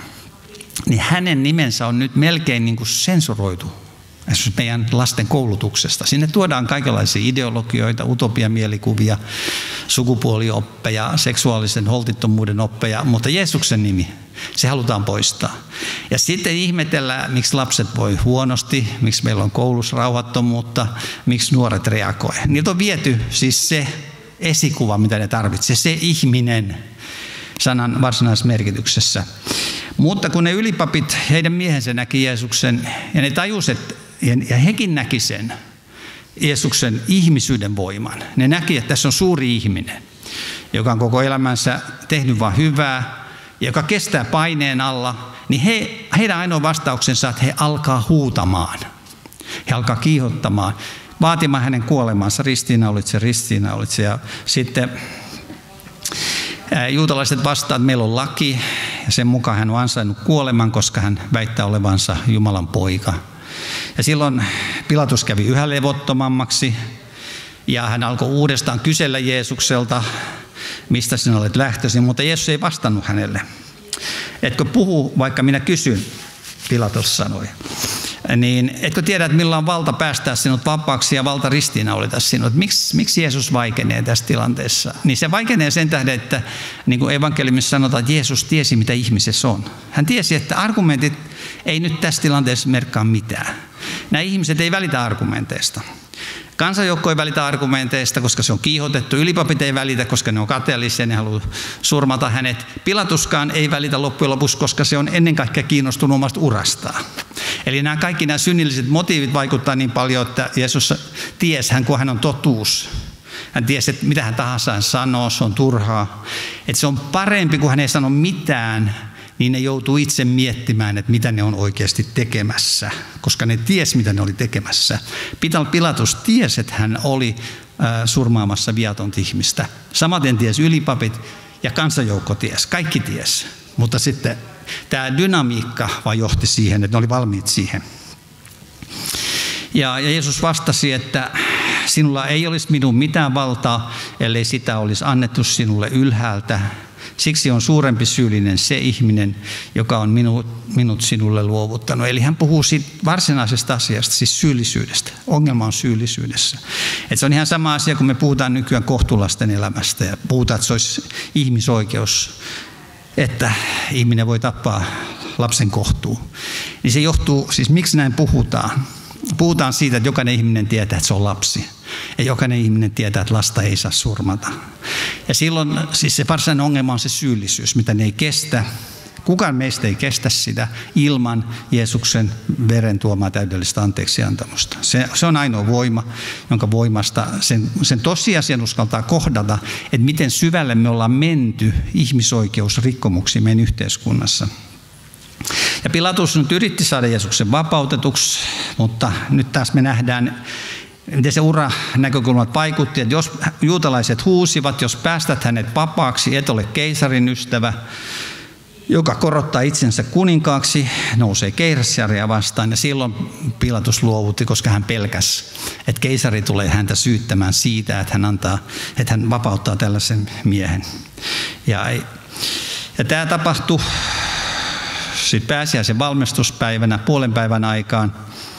hänen nimensä on nyt melkein niin kuin sensuroitu meidän lasten koulutuksesta. Sinne tuodaan kaikenlaisia ideologioita, utopiamielikuvia, sukupuolioppeja, seksuaalisen holtittomuuden oppeja, mutta Jeesuksen nimi, se halutaan poistaa. Ja sitten ihmetellään, miksi lapset voi huonosti, miksi meillä on koulussa rauhattomuutta, miksi nuoret reagoi. Niiltä on viety siis se esikuva, mitä ne tarvitsee, se ihminen sanan varsinaisessa merkityksessä. Mutta kun ne ylipapit, heidän miehensä näki Jeesuksen ja ne tajusivat, ja hekin näki sen Jeesuksen ihmisyyden voiman. Ne näki, että tässä on suuri ihminen, joka on koko elämänsä tehnyt vain hyvää, joka kestää paineen alla, niin heidän ainoa vastauksensa, että he alkaa huutamaan. He alkaa kiihottamaan, vaatimaan hänen kuolemaansa, ristiinnaulitse. Ja sitten juutalaiset vastaavat, että meillä on laki, ja sen mukaan hän on ansainnut kuoleman, koska hän väittää olevansa Jumalan poika. Ja silloin Pilatus kävi yhä levottomammaksi, ja hän alkoi uudestaan kysellä Jeesukselta, mistä sinä olet lähtöisin, mutta Jeesus ei vastannut hänelle. Etkö puhu, vaikka minä kysyn, Pilatus sanoi. Niin etkö tiedä, että millä on valta päästää sinut vapaaksi ja valta ristiinnaulita sinut? Miksi Jeesus vaikenee tässä tilanteessa? Niin se vaikenee sen tähden, että niin kuin evankeliumissa sanotaan, että Jeesus tiesi, mitä ihmisessä on. Hän tiesi, että argumentit ei nyt tässä tilanteessa merkkaa mitään. Nämä ihmiset ei välitä argumenteista. Kansanjoukko ei välitä argumenteista, koska se on kiihotettu. Ylipapit ei välitä, koska ne on kateellisia, ne haluaa surmata hänet. Pilatuskaan ei välitä loppujen lopuksi, koska se on ennen kaikkea kiinnostunut omasta urastaan. Eli kaikki nämä synnilliset motiivit vaikuttaa niin paljon, että Jeesus tiesi, kun hän on totuus. Hän tiesi, että mitä hän tahansa hän sanoo, se on turhaa. Että se on parempi, kun hän ei sano mitään, niin ne joutuu itse miettimään, että mitä ne on oikeasti tekemässä, koska ne ties, mitä ne oli tekemässä. Pilatus tiesi, että hän oli surmaamassa viatonta ihmistä. Samaten ties ylipapit ja kansanjoukko ties, kaikki ties. Mutta sitten tämä dynamiikka vaan johti siihen, että ne oli valmiit siihen. Ja Jeesus vastasi, että sinulla ei olisi minun mitään valtaa, ellei sitä olisi annettu sinulle ylhäältä. Siksi on suurempi syyllinen se ihminen, joka on minut sinulle luovuttanut. Eli hän puhuu siitä varsinaisesta asiasta, siis syyllisyydestä. Ongelma on syyllisyydessä. Et se on ihan sama asia, kun me puhutaan nykyään kohtulasten elämästä ja puhutaan, että se olisi ihmisoikeus, että ihminen voi tappaa lapsen kohtuun. Niin se johtuu, siis miksi näin puhutaan? Puhutaan siitä, että jokainen ihminen tietää, että se on lapsi. Ja jokainen ihminen tietää, että lasta ei saa surmata. Ja silloin siis se varsinainen ongelma on se syyllisyys, mitä ne ei kestä. Kukaan meistä ei kestä sitä ilman Jeesuksen veren tuomaa täydellistä anteeksiantamusta. Se on ainoa voima, jonka voimasta sen tosiasian uskaltaa kohdata, että miten syvälle me ollaan menty ihmisoikeusrikkomuksiin meidän yhteiskunnassa. Ja Pilatus nyt yritti saada Jeesuksen vapautetuksi, mutta nyt taas me nähdään, miten se uranäkökulmat vaikutti, että jos juutalaiset huusivat, jos päästät hänet vapaaksi, et ole keisarin ystävä, joka korottaa itsensä kuninkaaksi, nousee keissaria vastaan. Ja silloin Pilatus luovutti, koska hän pelkäsi, että keisari tulee häntä syyttämään siitä, että hän vapauttaa tällaisen miehen. Ja tämä tapahtui sitten pääsiäisen valmistuspäivänä, puolen päivän aikaan.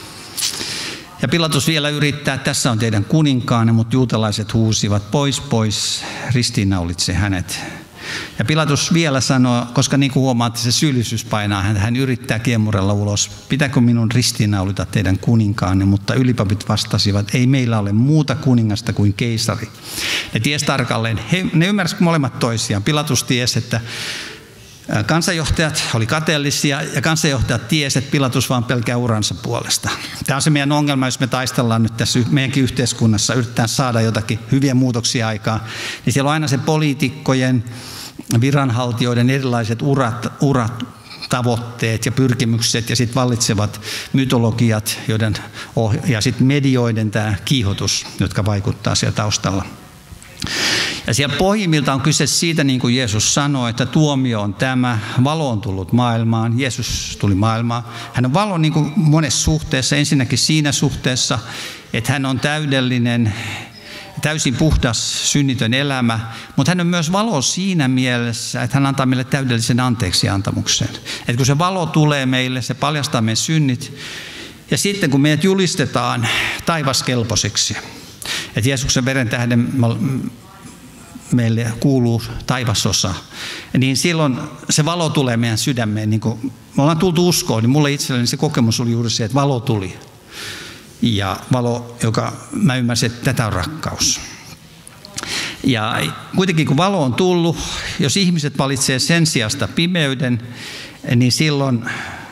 Ja Pilatus vielä yrittää, että tässä on teidän kuninkaanne, mutta juutalaiset huusivat, pois, ristiinnaulitse hänet. Ja Pilatus vielä sanoo, koska niin kuin huomaatte, se syyllisyys painaa häntä, hän yrittää kiemurella ulos, pitääkö minun ristiinnaulita teidän kuninkaanne, mutta ylipapit vastasivat, ei meillä ole muuta kuningasta kuin keisari. Ne tiesi tarkalleen, ne ymmärsivät molemmat toisiaan. Pilatus tiesi, että kansanjohtajat oli kateellisia ja kansanjohtajat tiesi, että Pilatus vaan pelkää uransa puolesta. Tämä on se meidän ongelma, jos me taistellaan nyt tässä meidänkin yhteiskunnassa, yritetään saada jotakin hyviä muutoksia aikaan, niin siellä on aina se poliitikkojen, viranhaltijoiden erilaiset urat, tavoitteet ja pyrkimykset ja sitten vallitsevat mytologiat ja sitten medioiden tämä kiihotus, jotka vaikuttaa siellä taustalla. Ja siellä pohjimmilta on kyse siitä, niin kuin Jeesus sanoi, että tuomio on tämä, valo on tullut maailmaan, Jeesus tuli maailmaan. Hän on valo niin kuin monessa suhteessa, ensinnäkin siinä suhteessa, että hän on täydellinen, täysin puhdas, synnitön elämä, mutta hän on myös valo siinä mielessä, että hän antaa meille täydellisen anteeksiantamuksen. Että kun se valo tulee meille, se paljastaa meidän synnit, ja sitten kun meidät julistetaan taivaskelpoisiksi, että Jeesuksen veren tähden meille kuuluu taivasosa, niin silloin se valo tulee meidän sydämeen. Niin kun me ollaan tultu uskoon, niin mulle itselleni se kokemus oli juuri se, että valo tuli. Ja valo, joka mä ymmärsin, että tätä on rakkaus. Ja kuitenkin kun valo on tullut, jos ihmiset valitsee sen sijasta pimeyden, niin silloin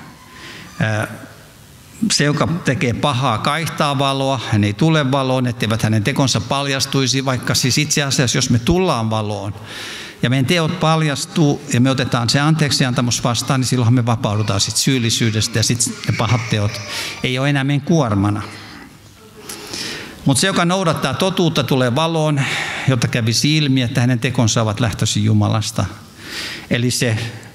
se, joka tekee pahaa, kaihtaa valoa, hän ei tule valoon, etteivät hänen tekonsa paljastuisi, vaikka siis itse asiassa, jos me tullaan valoon ja meidän teot paljastuu ja me otetaan se anteeksiantamus vastaan, niin silloinhan me vapaudutaan sit syyllisyydestä ja sitten ne pahat teot ei ole enää meidän kuormana. Mutta se, joka noudattaa totuutta, tulee valoon, jotta kävisi ilmi, että hänen tekonsa ovat lähtöisin Jumalasta. Eli se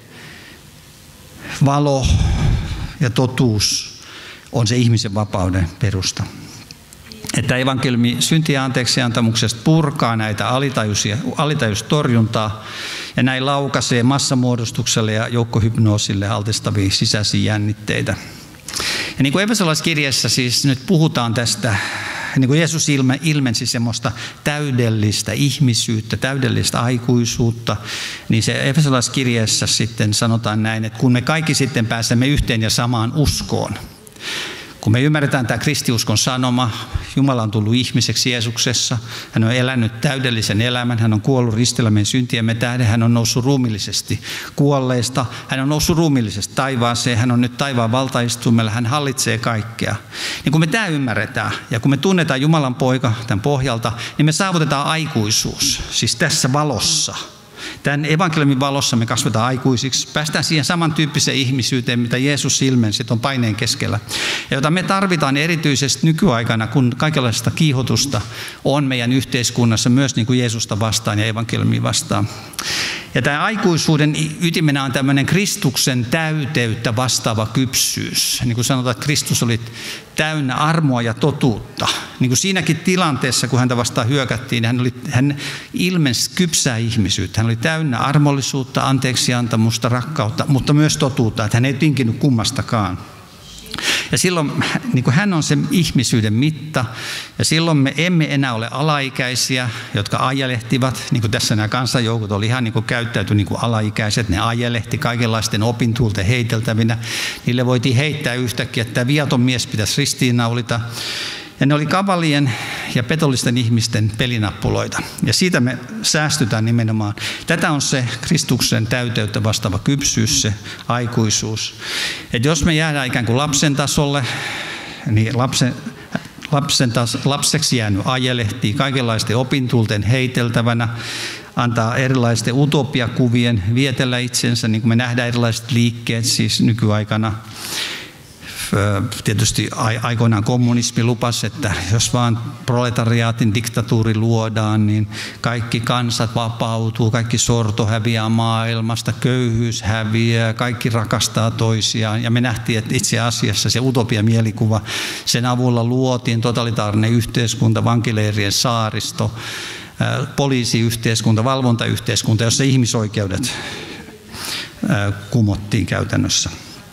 valo ja totuus on se ihmisen vapauden perusta. Että evankeliumi syntien anteeksiantamuksesta purkaa näitä alitajuustorjuntaa ja näin laukaisee massamuodostukselle ja joukkohypnoosille altistavia sisäisiä jännitteitä. Ja niin kuin Efesolaiskirjeessä siis nyt puhutaan tästä, niin kuin Jeesus ilmensi semmoista täydellistä ihmisyyttä, täydellistä aikuisuutta, niin se Efesolaiskirjeessä sitten sanotaan näin, että kun me kaikki sitten pääsemme yhteen ja samaan uskoon, kun me ymmärretään tämä kristiuskon sanoma, Jumala on tullut ihmiseksi Jeesuksessa, hän on elänyt täydellisen elämän, hän on kuollut ristillä meidän syntiemme tähden, hän on noussut ruumiillisesti kuolleista, hän on noussut ruumiillisesti taivaaseen, hän on nyt taivaan valtaistumella, hän hallitsee kaikkea. Niin kun me tämä ymmärretään ja kun me tunnetaan Jumalan poika tämän pohjalta, niin me saavutetaan aikuisuus, siis tässä valossa. Tämän evankeliumin valossa me kasvetaan aikuisiksi, päästään siihen samantyyppiseen ihmisyyteen, mitä Jeesus ilmensi on paineen keskellä. Ja jota me tarvitaan erityisesti nykyaikana, kun kaikenlaista kiihotusta on meidän yhteiskunnassa myös niin kuin Jeesusta vastaan ja evankeliumia vastaan. Ja tämä aikuisuuden ytimenä on tämmöinen Kristuksen täyteyttä vastaava kypsyys. Niin kuin sanotaan, että Kristus oli täynnä armoa ja totuutta. Niin kuin siinäkin tilanteessa, kun häntä vastaan hyökättiin, hän ilmensi kypsää ihmisyyttä. Hän oli täynnä armollisuutta, anteeksiantamusta, rakkautta, mutta myös totuutta, että hän ei tinkinyt kummastakaan. Ja silloin niin kuin hän on se ihmisyyden mitta, ja silloin me emme enää ole alaikäisiä, jotka ajelehtivat, niin kuin tässä nämä kansanjoukot oli ihan niin kuin käyttäytyi niin kuin alaikäiset, ne ajelehti kaikenlaisten opintuulten heiteltävinä. Niille voitiin heittää yhtäkkiä, että tämä viaton mies pitäisi ristiinnaulita. Ja ne oli kavalien ja petollisten ihmisten pelinappuloita. Ja siitä me säästytään nimenomaan. Tätä on se Kristuksen täyteyttä vastaava kypsyys, se aikuisuus. Että jos me jäädään ikään kuin lapsen tasolle, niin lapseksi jäänyt ajelehtii kaikenlaisten opintuulten heiteltävänä, antaa erilaisten utopiakuvien vietellä itsensä, niin kuin me nähdään erilaiset liikkeet siis nykyaikana. Tietysti aikoinaan kommunismi lupasi, että jos vaan proletariaatin diktatuuri luodaan, niin kaikki kansat vapautuu, kaikki sorto häviää maailmasta, köyhyys häviää, kaikki rakastaa toisiaan. Ja me nähtiin, että itse asiassa se utopia-mielikuva, sen avulla luotiin totalitaarinen yhteiskunta, vankileirien saaristo, poliisiyhteiskunta, valvontayhteiskunta, jossa ihmisoikeudet kumottiin käytännössä.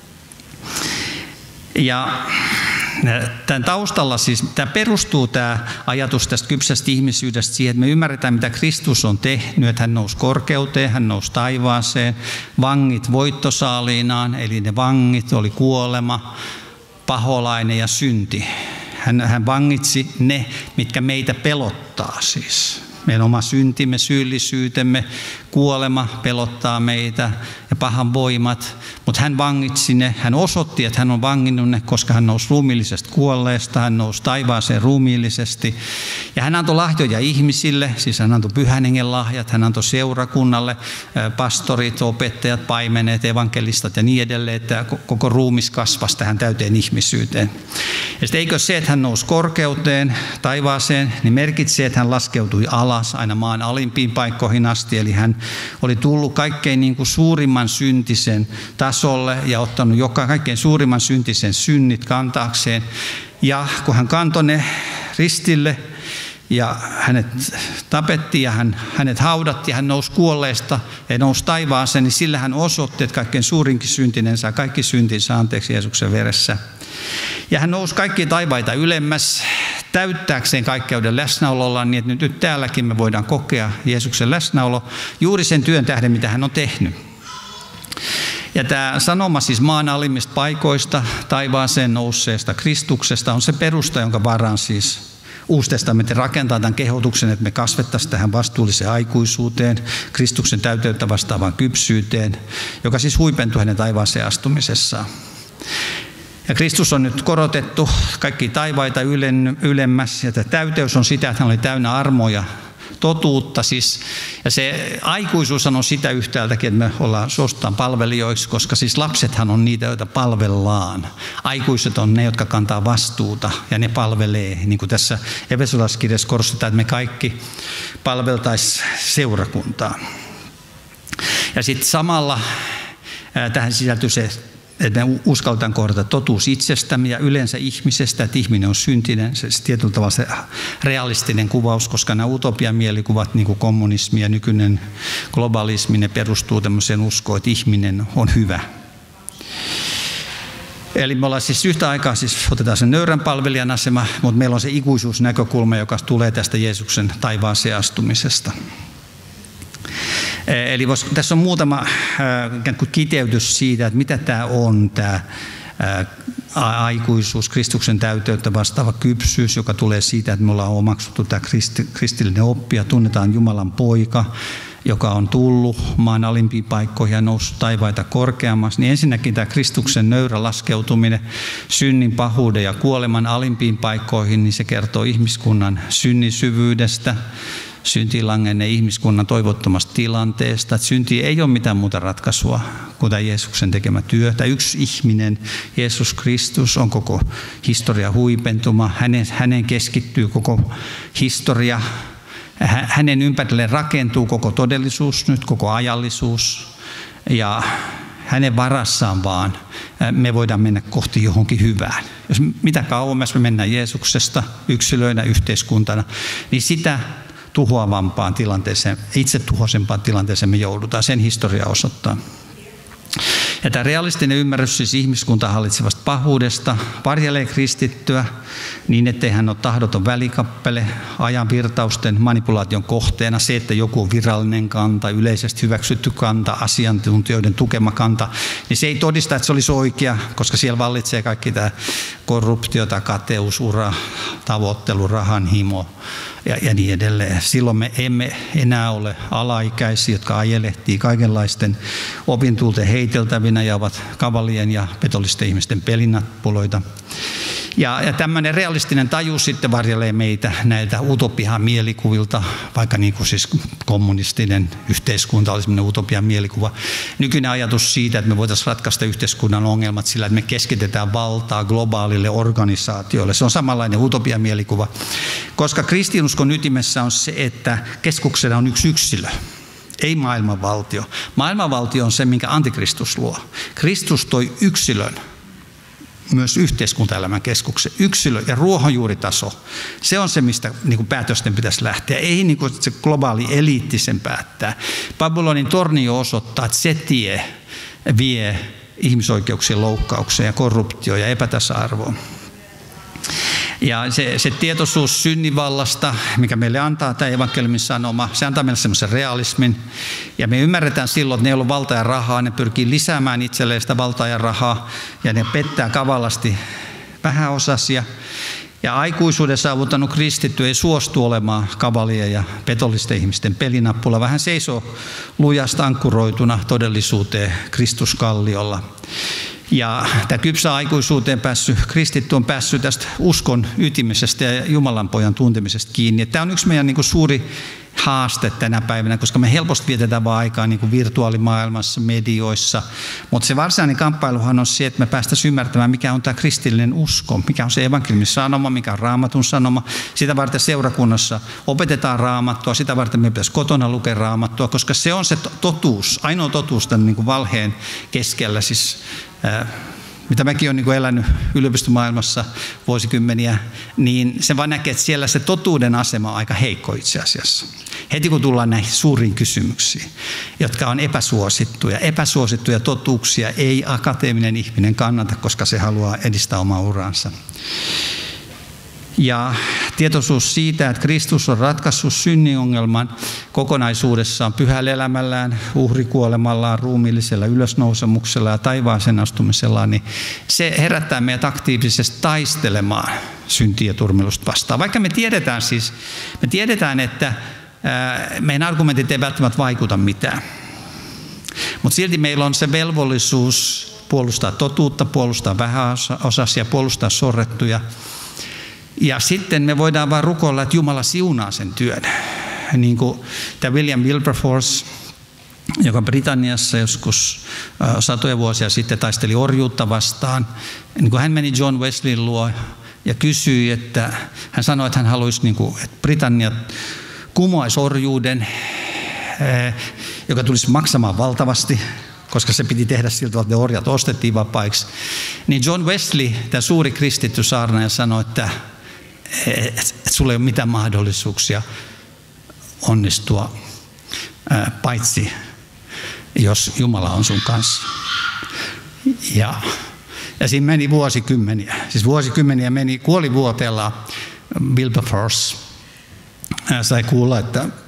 Ja tämän taustalla siis, tämä perustuu tämä ajatus tästä kypsästä ihmisyydestä siihen, että me ymmärretään, mitä Kristus on tehnyt, että hän nousi korkeuteen, hän nousi taivaaseen, vangit voittosaaliinaan, eli ne vangit oli kuolema, paholainen ja synti. Hän vangitsi ne, mitkä meitä pelottaa siis. Meidän oma syntimme, syyllisyytemme, kuolema pelottaa meitä ja pahan voimat, mutta hän vangitsi ne. Hän osoitti, että hän on vanginnut ne, koska hän nousi ruumiillisesta kuolleesta, hän nousi taivaaseen ruumiillisesti. Ja hän antoi lahjoja ihmisille, siis hän antoi Pyhän Hengen lahjat, hän antoi seurakunnalle, pastorit, opettajat, paimenet, evankelistat ja niin edelleen, että koko ruumis kasvasi tähän täyteen ihmisyyteen. Ja sitten eikö se, että hän nousi korkeuteen, taivaaseen, niin merkitsee, että hän laskeutui alas aina maan alimpiin paikkoihin asti, eli hän oli tullut kaikkein niin kuin suurimman syntisen tasolle ja ottanut kaikkein suurimman syntisen synnit kantaakseen. Ja kun hän kantoi ne ristille ja hänet tapettiin ja hänet haudattiin, hän nousi kuolleesta ja nousi taivaaseen, niin sillä hän osoitti, että kaikkein suurinkin syntinen saa kaikki syntinsä anteeksi Jeesuksen veressä. Ja hän nousi kaikkia taivaita ylemmäs täyttääkseen kaikkeuden läsnäololla, niin että nyt täälläkin me voidaan kokea Jeesuksen läsnäolo juuri sen työn tähden, mitä hän on tehnyt. Ja tämä sanoma siis maan alimmista paikoista, taivaaseen nousseesta Kristuksesta on se perusta, jonka varaan siis Uusi testamentti rakentaa tämän kehotuksen, että me kasvettaisiin tähän vastuulliseen aikuisuuteen, Kristuksen täyteyttä vastaavaan kypsyyteen, joka siis huipentuu hänen taivaaseen astumisessaan. Ja Kristus on nyt korotettu kaikki taivaita ylemmäs, ja tämä täyteys on sitä, että hän oli täynnä armoa ja totuutta. Siis, ja se aikuisuus on sitä yhtäältäkin, että me suostutaan palvelijoiksi, koska siis lapsethan on niitä, joita palvellaan. Aikuiset on ne, jotka kantaa vastuuta ja ne palvelee. Niin kuin tässä Efesolaiskirjassa korostetaan, että me kaikki palveltaisiin seurakuntaa. Ja sitten samalla tähän sisältyy se, että me uskaltaan kohdata totuus itsestämme ja yleensä ihmisestä, että ihminen on syntinen, se tietyllä tavalla se realistinen kuvaus, koska nämä utopiamielikuvät, niin kuin kommunismi ja nykyinen globalismi, ne perustuu tämmöiseen uskoon, että ihminen on hyvä. Eli me ollaan siis yhtä aikaa, siis otetaan sen nöyrän palvelijan asema, mutta meillä on se ikuisuusnäkökulma, joka tulee tästä Jeesuksen taivaaseen astumisesta. Eli tässä on muutama kiteytys siitä, että mitä tämä on, tämä aikuisuus, Kristuksen täyteyttä vastaava kypsyys, joka tulee siitä, että me ollaan omaksuttu tämä kristillinen oppi ja tunnetaan Jumalan poika, joka on tullut maan alimpiin paikkoihin ja noussut taivaita korkeammaksi. Niin ensinnäkin tämä Kristuksen nöyrä laskeutuminen synnin, pahuuden ja kuoleman alimpiin paikkoihin, niin se kertoo ihmiskunnan synnin syvyydestä. syntiin langenneen ihmiskunnan toivottomasta tilanteesta. Että synti ei ole mitään muuta ratkaisua kuin tämä Jeesuksen tekemä työ. Tämä yksi ihminen, Jeesus Kristus, on koko historia huipentuma. Hänen keskittyy koko historia. Hänen ympärilleen rakentuu koko todellisuus nyt, koko ajallisuus. Ja hänen varassaan vaan me voidaan mennä kohti johonkin hyvään. Jos mitä kauemmas me mennään Jeesuksesta yksilöinä, yhteiskuntana, niin sitä tuhoavampaan tilanteeseen, itsetuhoisempaan tilanteeseen me joudutaan. Sen historia osoittaa. Ja tämä realistinen ymmärrys siis ihmiskuntaa hallitsevasta pahuudesta varjelee kristittyä niin, ettei hän ole tahdoton välikappale, ajan virtausten manipulaation kohteena. Se, että joku on virallinen kanta, yleisesti hyväksytty kanta, asiantuntijoiden tukema kanta, niin se ei todista, että se olisi oikea, koska siellä vallitsee kaikki tämä korruptiota, kateus, ura, tavoittelu, rahan himo ja niin edelleen. Silloin me emme enää ole alaikäisiä, jotka ajelehtii kaikenlaisten opintuulten heiteltävinä ja ovat kavalien ja petollisten ihmisten pelinappuloita. Ja tämmöinen realistinen taju sitten varjelee meitä näiltä utopian mielikuvilta, vaikka niin kuin siis kommunistinen yhteiskunta oli semmoinen utopian mielikuva. Nykyinen ajatus siitä, että me voitaisiin ratkaista yhteiskunnan ongelmat sillä, että me keskitetään valtaa globaalille organisaatioille. Se on samanlainen utopian mielikuva, koska kristinuskon ytimessä on se, että keskuksena on yksi yksilö. Ei maailmanvaltio. Maailmanvaltio on se, minkä antikristus luo. Kristus toi yksilön myös yhteiskuntaelämän keskuksen. Yksilö ja ruohonjuuritaso, se on se, mistä niin kuin päätösten pitäisi lähteä. Ei niin kuin se globaali eliitti sen päättää. Babylonin tornio osoittaa, että se tie vie ihmisoikeuksien loukkaukseen ja korruptioon ja epätasa-arvoon. Ja se tietoisuus synnivallasta, mikä meille antaa tämä evankeliumin sanoma, se antaa meille semmoisen realismin. Ja me ymmärretään silloin, että ne, joilla on valtaa ja rahaa, ne pyrkii lisäämään itselleen sitä valtaa ja rahaa. Ja ne pettää kavalasti vähäosaisia. Ja aikuisuuden saavuttanut kristitty ei suostu olemaan kavalien ja petollisten ihmisten pelinappula, vähän seisoo lujasta ankkuroituna todellisuuteen Kristuskalliolla. Ja tämä kypsä aikuisuuteen päässyt kristitty on päässyt tästä uskon ytimisestä ja Jumalan pojan tuntemisesta kiinni. Tämä on yksi meidän niin kuin suuri haaste tänä päivänä, koska me helposti vietetään vaan aikaa niin kuin virtuaalimaailmassa, medioissa. Mutta se varsinainen kamppailuhan on se, että me päästäisiin ymmärtämään, mikä on tämä kristillinen usko, mikä on se evankeliumin sanoma, mikä on Raamatun sanoma. Sitä varten seurakunnassa opetetaan Raamattua, sitä varten me pitäisi kotona lukea Raamattua, koska se on se totuus, ainoa totuus tämän niin kuin valheen keskellä. Siis, mitä mäkin olen niin elänyt yliopistomaailmassa vuosikymmeniä, niin se vaan näkee, että siellä se totuuden asema on aika heikko itse asiassa. Heti kun tullaan näihin suuriin kysymyksiin, jotka on epäsuosittuja totuuksia ei akateeminen ihminen kannata, koska se haluaa edistää omaa uraansa. Ja tietoisuus siitä, että Kristus on ratkaissut synnin ongelman kokonaisuudessaan pyhällä elämällään, uhrikuolemallaan, ruumiillisella ylösnousemuksella ja taivaaseen astumisellaan, niin se herättää meidät aktiivisesti taistelemaan syntiä ja turmelusta vastaan. Vaikka me tiedetään, että meidän argumentit ei välttämättä vaikuta mitään. Mutta silti meillä on se velvollisuus puolustaa totuutta, puolustaa vähäosaisia, puolustaa sorrettuja. Ja sitten me voidaan vaan rukoilla, että Jumala siunaa sen työn. Niin kuin tämä William Wilberforce, joka Britanniassa joskus satoja vuosia sitten taisteli orjuutta vastaan. Niin kuin hän meni John Wesleyn luo ja kysyi, että hän sanoi, että hän haluaisi, niin kuin, että Britannia kumoaisi orjuuden, joka tulisi maksamaan valtavasti, koska se piti tehdä siltä, että ne orjat ostettiin vapaiksi. Niin John Wesley, tämä suuri kristitty saarnaaja, sanoi, että sulla ei ole mitään mahdollisuuksia onnistua, paitsi jos Jumala on sun kanssa. Ja siinä meni vuosikymmeniä. Siis vuosikymmeniä meni kuolivuoteella. Wilberforce sai kuulla, että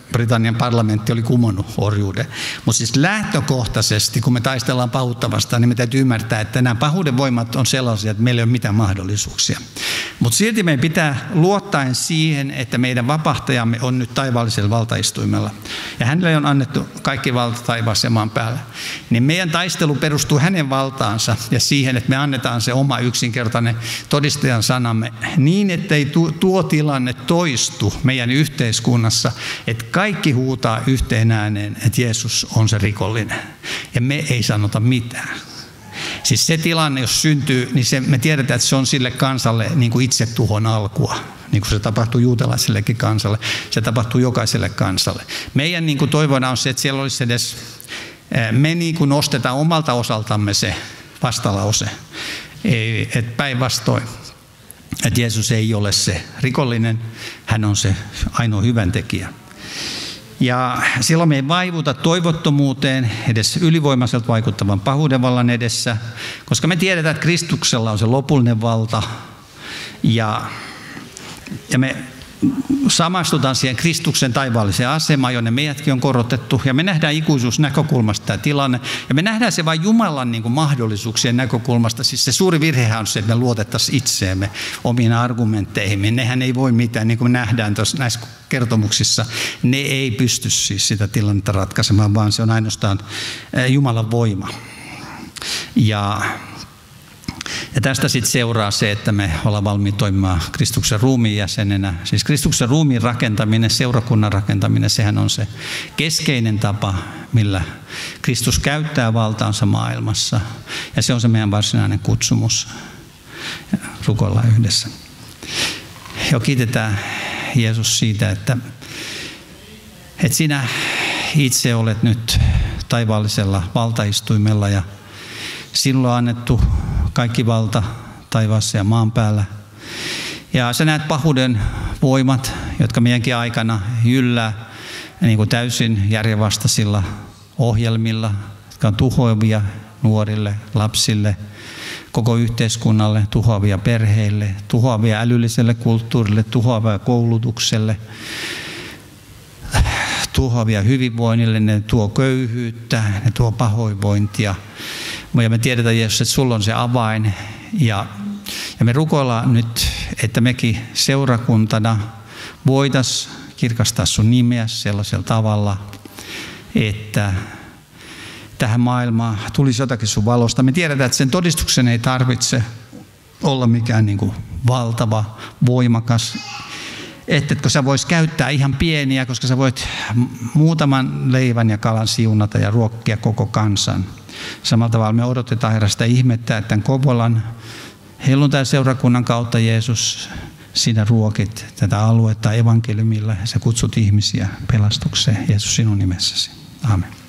Britannian parlamentti oli kumonnut orjuuden. Mutta siis lähtökohtaisesti, kun me taistellaan pahuutta vastaan, niin me täytyy ymmärtää, että nämä pahuuden voimat on sellaisia, että meillä ei ole mitään mahdollisuuksia. Mutta silti meidän pitää luottaen siihen, että meidän vapahtajamme on nyt taivaallisella valtaistuimella. Ja hänelle on annettu kaikki valta taivaassa ja maan päällä. Niin meidän taistelu perustuu hänen valtaansa ja siihen, että me annetaan se oma yksinkertainen todistajan sanamme niin, ettei tuo tilanne toistu meidän yhteiskunnassa, että kaikki huutaa yhteen ääneen, että Jeesus on se rikollinen. Ja me ei sanota mitään. Siis se tilanne, jos syntyy, niin me tiedetään, että se on sille kansalle niin kuin itsetuhon alkua. Niin kuin se tapahtuu juutalaisellekin kansalle, se tapahtuu jokaiselle kansalle. Meidän niin kuin toivona on se, että siellä olisi edes, me niin kuin nostetaan omalta osaltamme se vastalause. Että päinvastoin, että Jeesus ei ole se rikollinen, hän on se ainoa hyväntekijä. Ja silloin me ei vaivuta toivottomuuteen edes ylivoimaiselta vaikuttavan pahuuden vallan edessä, koska me tiedetään, että Kristuksella on se lopullinen valta ja me samastutaan siihen Kristuksen taivaalliseen asemaan, jonne meidätkin on korotettu. Ja me nähdään ikuisuusnäkökulmasta tämä tilanne. Ja me nähdään se vain Jumalan niin kuin mahdollisuuksien näkökulmasta. Siis se suuri virhehän on se, että me luotettaisiin itseemme omiin argumentteihimme. Nehän ei voi mitään, niin kuin me nähdään näissä kertomuksissa. Ne ei pysty siis sitä tilannetta ratkaisemaan, vaan se on ainoastaan Jumalan voima. Ja tästä sitten seuraa se, että me ollaan valmiit toimimaan Kristuksen ruumiin jäsenenä. Siis Kristuksen ruumiin rakentaminen, seurakunnan rakentaminen, sehän on se keskeinen tapa, millä Kristus käyttää valtaansa maailmassa. Ja se on se meidän varsinainen kutsumus. Rukoillaan yhdessä. Ja kiitetään Jeesus siitä, että sinä itse olet nyt taivaallisella valtaistuimella ja sinulle on annettu kaikki valta taivaassa ja maan päällä. Ja sä näet pahuuden voimat, jotka meidänkin aikana jyllää niin kuin täysin järjenvastaisilla ohjelmilla, jotka on tuhoavia nuorille, lapsille, koko yhteiskunnalle, tuhoavia perheille, tuhoavia älylliselle kulttuurille, tuhoavia koulutukselle, tuhoavia hyvinvoinnille, ne tuo köyhyyttä, ne tuo pahoinvointia. Ja me tiedetään, Jeesus, että sulla on se avain. Ja me rukoillaan nyt, että mekin seurakuntana voitaisiin kirkastaa sun nimeä sellaisella tavalla, että tähän maailmaan tulisi jotakin sun valosta. Me tiedetään, että sen todistuksen ei tarvitse olla mikään niin kuin valtava, voimakas. Että sä vois käyttää ihan pieniä, koska sä voit muutaman leivän ja kalan siunata ja ruokkia koko kansan. Samalla tavalla me odotetaan Herra sitä ihmettä, että tämän Kouvolan helluntai-seurakunnan kautta Jeesus, sinä ruokit tätä aluetta evankeliumilla ja sä kutsut ihmisiä pelastukseen. Jeesus sinun nimessäsi. Aamen.